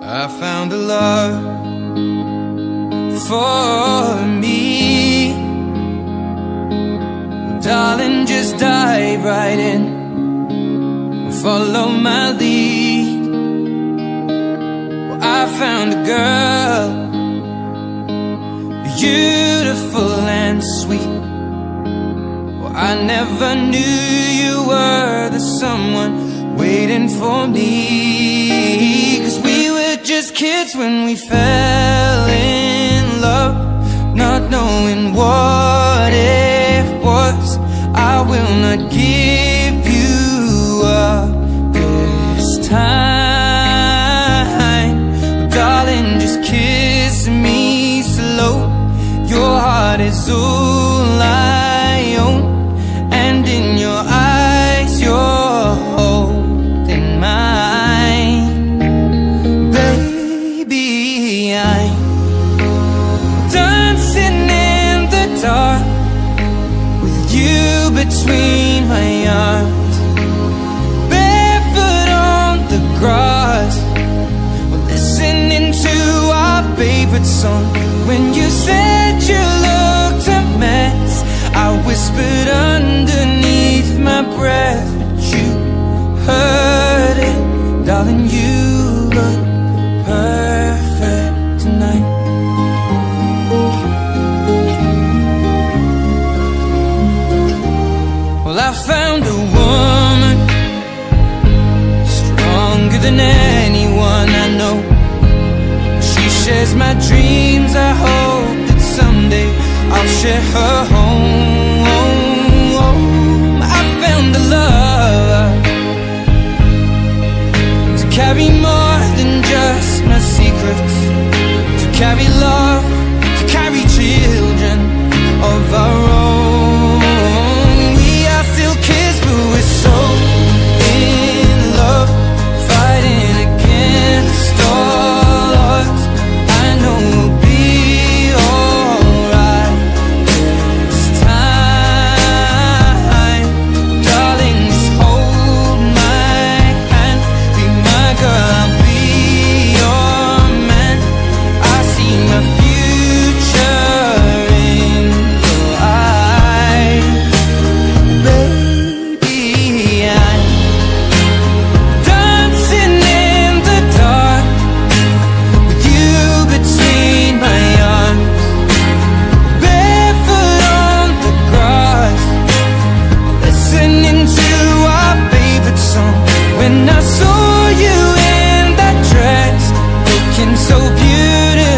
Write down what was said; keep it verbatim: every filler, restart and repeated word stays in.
I found a love for me. Well, darling, just dive right in and follow my lead. Well, I found a girl, beautiful and sweet. Well, I never knew you were the someone waiting for me. 'Cause we were just kids when we fell in love, not knowing what it was. I will not give you up this time. Darling, just kiss me slow. Your heart is all I own, and in your eyes you're holding mine. Baby, I'm dancing in the dark with you between my arms, barefoot on the grass, listening to our favorite song. When you said you looked a mess, I whispered underneath my breath, but you heard it. Darling, you look perfect tonight. Well, I found a woman stronger than anyone I know. She shares my dreams. I hope that someday I'll share her home. I found a love to carry more than just my secrets, to carry love, to carry children of our own. We are still kids, but we're so in love, fighting against all odds. I know we'll be alright this time. Darling, just hold my hand, be my girl, I'll be your man. I see my future in your eyes. Baby, I'm dancing in the dark with you between my arms, barefoot on the grass, listening to our favorite song. When I saw you in that dress, looking so beautiful,